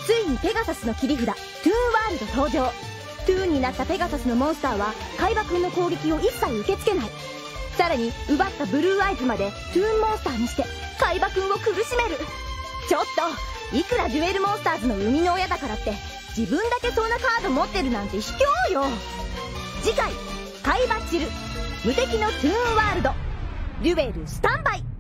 ついにペガサスの切り札トゥーンワールド登場。トゥーンになったペガサスのモンスターは海馬くんの攻撃を一切受け付けない。さらに奪ったブルーアイズまでトゥーンモンスターにして海馬くんを苦しめる。ちょっといくらデュエルモンスターズの生みの親だからって自分だけそんなカード持ってるなんて卑怯よ。次回海馬チル無敵のトゥーンワールドデュエルスタンバイ。